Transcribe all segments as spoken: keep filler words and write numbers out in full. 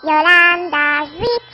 Yolanda Sweet.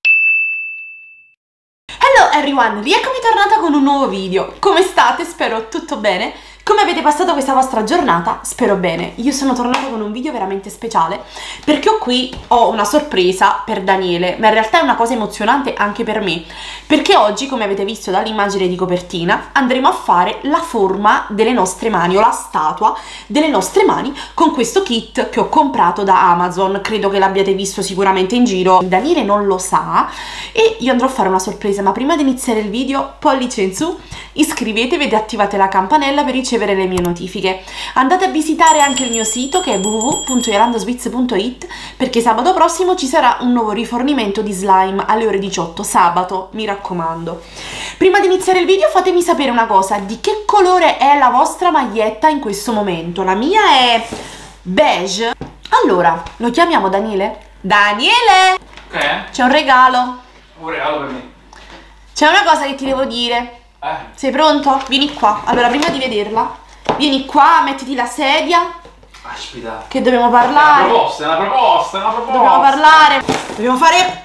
Hello everyone, rieccomi tornata con un nuovo video. Come state? Spero tutto bene. Come avete passato questa vostra giornata? Spero bene. Io sono tornata con un video veramente speciale perché ho qui ho una sorpresa per Daniele, ma in realtà è una cosa emozionante anche per me, perché oggi, come avete visto dall'immagine di copertina, andremo a fare la forma delle nostre mani o la statua delle nostre mani con questo kit che ho comprato da Amazon. Credo che l'abbiate visto sicuramente in giro. Daniele non lo sa e io andrò a fare una sorpresa, ma prima di iniziare il video, pollice in su, iscrivetevi ed attivate la campanella per ricevere le mie notifiche. Andate a visitare anche il mio sito che è w w w punto yolandaswitz punto it, perché sabato prossimo ci sarà un nuovo rifornimento di slime alle ore diciotto, sabato, mi raccomando. Prima di iniziare il video fatemi sapere una cosa: di che colore è la vostra maglietta in questo momento? La mia è beige. Allora, lo chiamiamo Daniele? Daniele! Che? C'è un regalo. Un regalo per me. C'è una cosa che ti devo dire. Eh. Sei pronto? Vieni qua. Allora, prima di vederla, vieni qua, mettiti la sedia. Aspetta. Che dobbiamo È una parlare. proposta, è una proposta, è una proposta. Dobbiamo parlare. Dobbiamo fare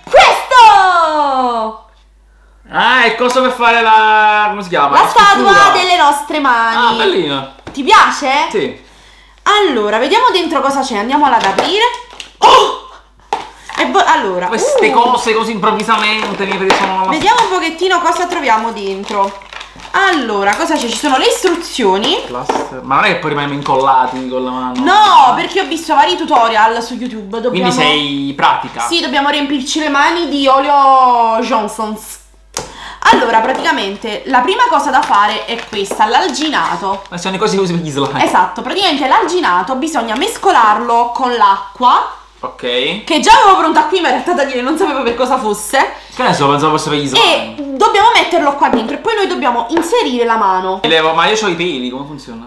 questo! Ah, è cosa per fare la... come si chiama? La statua scultura. delle nostre mani. Ah, bellino. Ti piace? Sì. Allora, vediamo dentro cosa c'è. Andiamola ad aprire. Oh! E allora, Queste uh, cose così improvvisamente mi sono... vediamo un pochettino cosa troviamo dentro. Allora, cosa c'è? Ci sono le istruzioni. Plaster. Ma non è che poi rimaniamo incollati con la mano? No, perché ho visto vari tutorial su YouTube. Dobbiamo... Quindi sei pratica. Sì, dobbiamo riempirci le mani di olio Johnson's. Allora, praticamente, la prima cosa da fare è questa, l'alginato. Ma sono le cose che usi per gli slime. Esatto, praticamente l'alginato bisogna mescolarlo con l'acqua, Ok. che già avevo pronta qui, ma in realtà Daniele non sapeva per cosa fosse. Che ne so, pensavo fosse per gli slime. E dobbiamo metterlo qua dentro e poi noi dobbiamo inserire la mano. Levo, ma io ho i peli, come funziona?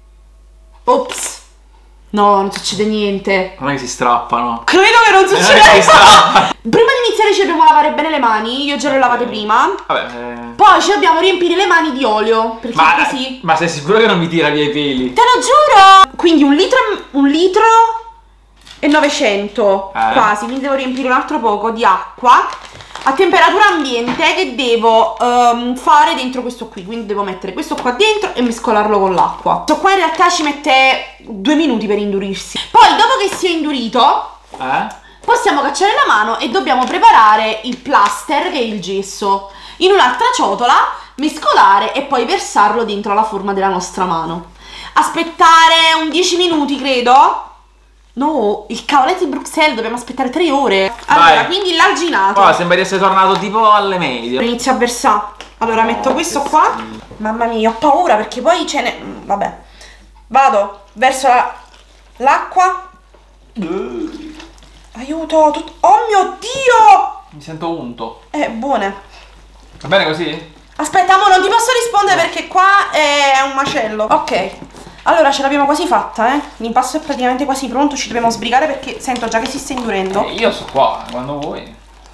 Ops. No, non succede niente. Non è che si strappano. Credo che non succeda Non è che si niente. strappano. Prima di iniziare ci dobbiamo lavare bene le mani. Io già le ho lavate prima. Vabbè. Eh... Poi ci dobbiamo riempire le mani di olio, perché Ma, così. ma sei sicuro che non mi tira via i peli? Te lo giuro! Quindi un litro, un litro e novecento Eh. quasi. Quindi devo riempire un altro poco di acqua a temperatura ambiente che devo um, fare dentro questo qui. Quindi devo mettere questo qua dentro e mescolarlo con l'acqua. Questo qua in realtà ci mette due minuti per indurirsi. Poi dopo che si è indurito Eh? possiamo cacciare la mano e dobbiamo preparare il plaster, che è il gesso, in un'altra ciotola, mescolare e poi versarlo dentro la forma della nostra mano. Aspettare un dieci minuti, credo. No, il cavoletto di Bruxelles dobbiamo aspettare tre ore. Allora, Vai. quindi l'alginato. Oh, sembra di essere tornato tipo alle medie. Inizio a versare. Allora metto questo qua. Mamma mia, ho paura perché poi ce ne... Vabbè. Vado, verso l'acqua. Aiuto, tut... oh mio Dio! Mi sento unto. Eh, buone. Va bene così? Aspetta, mo non ti posso rispondere perché qua è un macello. Ok, allora ce l'abbiamo quasi fatta, eh. L'impasto è praticamente quasi pronto, ci dobbiamo sbrigare perché sento già che si sta indurendo. Eh, io sto qua, quando vuoi.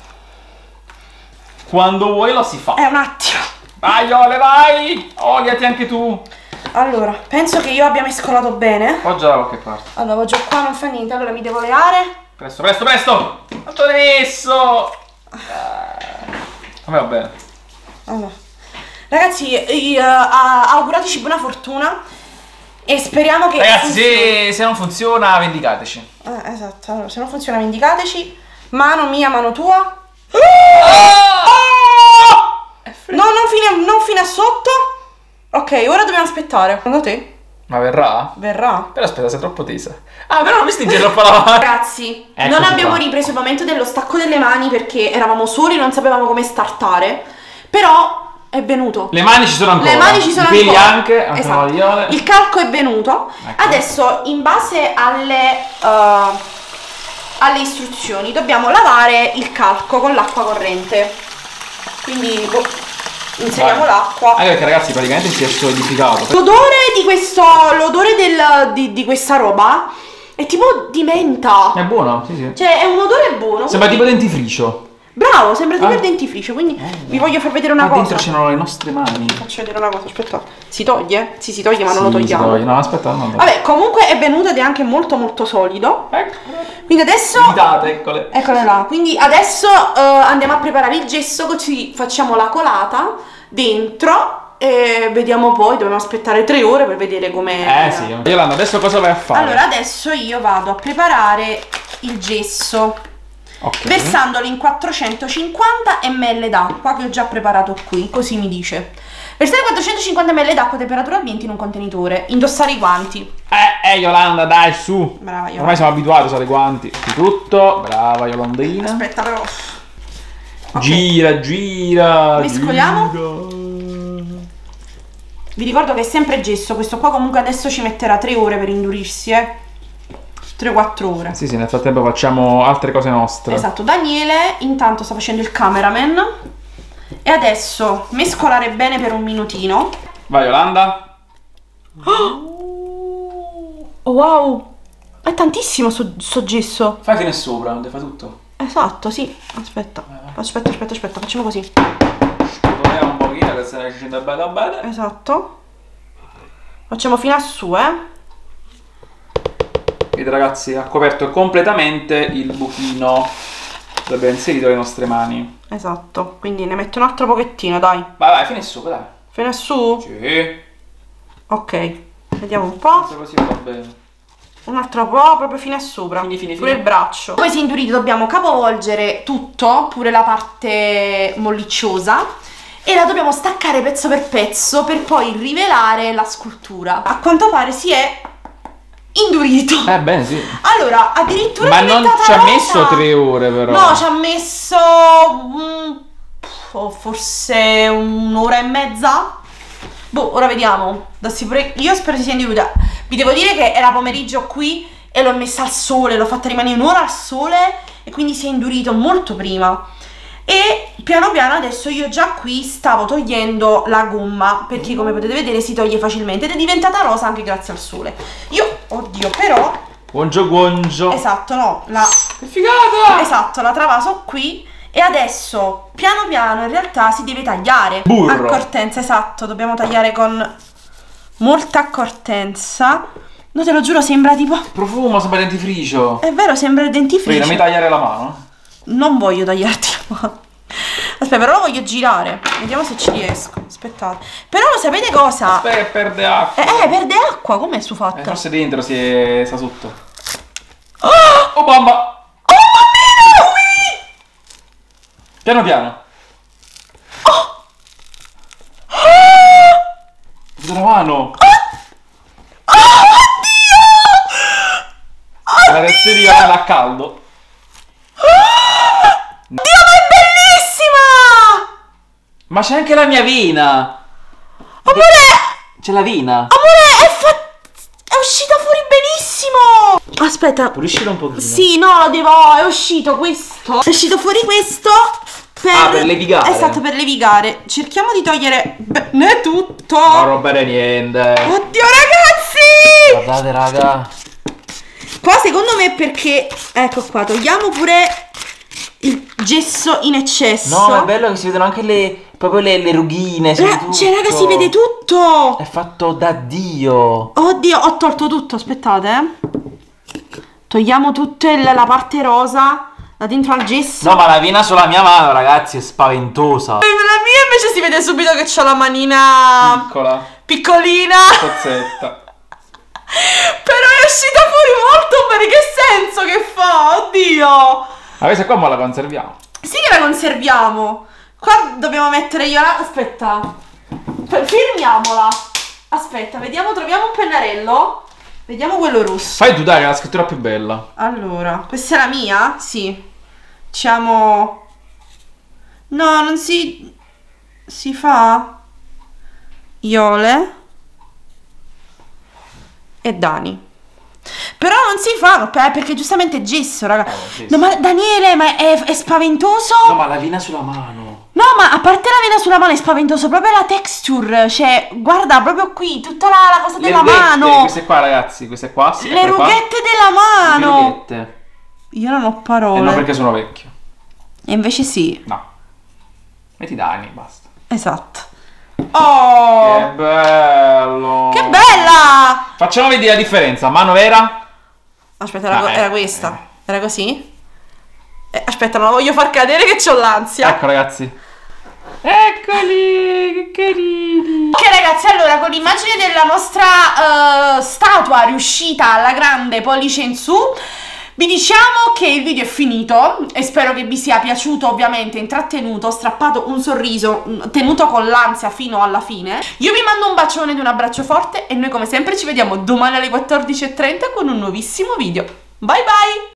Quando vuoi lo si fa. È un attimo. Vai Ole, vai! Oliati anche tu. Allora, penso che io abbia mescolato bene. Poggia da qualche parte. Allora, voglio qua, non fa niente, allora mi devo leare. Presto, presto, presto! Quanto l'hai messo? Eh, a me va bene. Allora, ragazzi, eh, augurateci buona fortuna e speriamo che Ragazzi, funzioni. se, se non funziona, vendicateci. Eh, esatto, allora, se non funziona vendicateci. Mano mia, mano tua. No, non fine, non fino a sotto. Ok, ora dobbiamo aspettare. Secondo te? Ma verrà? Verrà? Però aspetta, sei troppo tesa. Ah, però non mi stinge troppo la mano. Ragazzi, Eccoci non abbiamo qua. ripreso il momento dello stacco delle mani perché eravamo soli, non sapevamo come startare. Però è venuto. Le mani ci sono ancora. Le mani ci sono I peli ancora. anche, anche Esatto. la Iole. Il calco è venuto. Ecco. Adesso, in base alle, uh, alle istruzioni, dobbiamo lavare il calco con l'acqua corrente. Quindi boh, inseriamo Vai. l'acqua. Anche perché ragazzi praticamente si è solidificato. L'odore di questo, l'odore del, di, di questa roba è tipo di menta. È buono, sì sì. Cioè è un odore buono. Sembra tipo dentifricio. Bravo, sembra tipo Ah. il dentifricio, quindi Oh. vi voglio far vedere una Ma cosa. dentro c'erano le nostre mani. Faccio vedere una cosa, aspetta. Si toglie? Sì, si toglie, ma non Sì, lo si togliamo. toglie. No, aspetta, no, no. Vabbè, comunque è venuto ed è anche molto molto solido. Ecco. Quindi adesso... Livitate, eccole. Eccole là. Quindi adesso eh, andiamo a preparare il gesso, così facciamo la colata dentro e vediamo poi, dobbiamo aspettare tre ore per vedere com'è. Eh sì. Yolanda, adesso cosa vai a fare? Allora, adesso io vado a preparare il gesso. Ok. Versandolo in quattrocentocinquanta millilitri d'acqua che ho già preparato qui, così mi dice. Versare quattrocentocinquanta millilitri d'acqua a temperatura ambiente in un contenitore. Indossare i guanti. Eh, eh, Yolanda, dai, su. Brava Yolanda. Ormai siamo abituati a usare i guanti. Di tutto. Brava, Yolandina. Aspetta però. Ok. Gira, gira. Mescoliamo. gira. Vi ricordo che è sempre gesso. Questo qua comunque adesso ci metterà tre ore per indurirsi, eh. tre quattro ore. Sì, sì, nel frattempo facciamo altre cose nostre. Esatto, Daniele intanto sta facendo il cameraman. E adesso mescolare bene per un minutino. Vai, Yolanda. Oh, wow, è tantissimo sto, sto gesso. Fai fino a sopra, non ti fa tutto. Esatto, sì. Aspetta, aspetta, aspetta, aspetta, facciamo così. Togliamo un pochino che se ne scende bene bene. Esatto. Facciamo fino a su, eh. Vedete ragazzi, ha coperto completamente il buchino dove abbiamo inserito le nostre mani. Esatto, quindi ne metto un altro pochettino, dai. Vai, vai, fino a sopra, dai. Fino a su? Sì. Ok, vediamo un po'. Se così va bene. Un altro po', proprio fino a sopra. Fini, fini, pure fini. il braccio. Poi si è indurito, dobbiamo capovolgere tutto, pure la parte mollicciosa, e la dobbiamo staccare pezzo per pezzo per poi rivelare la scultura. A quanto pare si è indurito. Eh bene, sì. Allora, addirittura Ma è non diventata ci ha rosa. messo tre ore però. No, ci ha messo mm, oh, forse un'ora e mezza. Boh, ora vediamo. Dassi pure... Io spero si sia indurita. Vi devo dire che era pomeriggio qui e l'ho messa al sole, l'ho fatta rimanere un'ora al sole e quindi si è indurito molto prima. E piano piano adesso io già qui stavo togliendo la gomma, perché come potete vedere si toglie facilmente ed è diventata rosa anche grazie al sole. Io, oddio, però... Buongio buongio. Esatto, no, la... Che figata! Esatto, la travaso qui e adesso piano piano in realtà si deve tagliare. Burro. Accortenza, esatto, dobbiamo tagliare con molta accortenza. No, te lo giuro, sembra tipo... Profumo, sembra dentifricio. È vero, sembra il dentifricio. Vedi, non mi tagliare la mano. Non voglio tagliarti la mano. Aspetta, però lo voglio girare. Vediamo se ci riesco. Aspettate. Però lo sapete cosa? Aspetta che perde acqua. Eh, eh, perde acqua, com'è su fatta? Eh, forse dentro si è... sta sotto. Oh! Oh bomba! Oh, bambino! Ui! Piano piano. Oh! Vedo la mano. Oh, oddio! La rezzeria era a caldo. Dio, ma è bellissima! Ma c'è anche la mia vena. Amore! C'è la vena. Amore, è, fa... è uscita fuori benissimo! Aspetta. Puliscilo un pochino. Sì, no, lo devo... è uscito questo. È uscito fuori questo per... Ah, per levigare. Esatto, per levigare. Cerchiamo di togliere bene tutto. Non rompere niente. Oddio, ragazzi! Guardate, raga. Qua secondo me è perché... Ecco qua, togliamo pure il gesso in eccesso. No, è bello che si vedono anche le... proprio le, le rughine. Ra- cioè, raga, si vede tutto. È fatto da Dio. Oddio, ho tolto tutto, aspettate, eh. Togliamo tutta il- la parte rosa da dentro al gesso. No, ma la vena sulla mia mano, ragazzi, è spaventosa. La mia invece si vede subito che c'ha la manina Piccola. piccolina. Cozzetta. Però è uscita fuori molto bene. Che senso che fa? Oddio. Ma questa qua mo la conserviamo. Sì che la conserviamo. Qua dobbiamo mettere io la... Aspetta. F- Firmiamola. Aspetta, vediamo, troviamo un pennarello. Vediamo quello rosso. Fai tu, dai, che è la scrittura più bella. Allora, questa è la mia? Sì. Diciamo... No, non si... Si fa... Iole e Dani. Però non si fa, eh, perché giustamente è gesso, raga. gesso. No, ma Daniele, ma è, è spaventoso? No, ma la vena sulla mano. No, ma a parte la vena sulla mano è spaventoso, proprio la texture, cioè, guarda, proprio qui, tutta la, la cosa Le della rughette, mano. queste qua, ragazzi, queste qua, sì. Le eccole qua. rughette della Le mano. rughette. Io non ho E parole. non perché sono vecchio. E invece sì. No. Metti Dani, basta. Esatto. Oh! Che bello! Che bella! Facciamo vedere la differenza. Mano vera? Aspetta, era, Ah, eh, era questa. eh. Era così? Eh, aspetta, non la voglio far cadere che c'ho l'ansia. Ecco ragazzi. Eccoli, che carini. Ok ragazzi, allora con l'immagine della nostra uh, statua riuscita alla grande pollice in su, vi diciamo che il video è finito e spero che vi sia piaciuto, ovviamente intrattenuto, strappato un sorriso, tenuto con l'ansia fino alla fine. Io vi mando un bacione ed un abbraccio forte e noi come sempre ci vediamo domani alle quattordici e trenta con un nuovissimo video. Bye bye!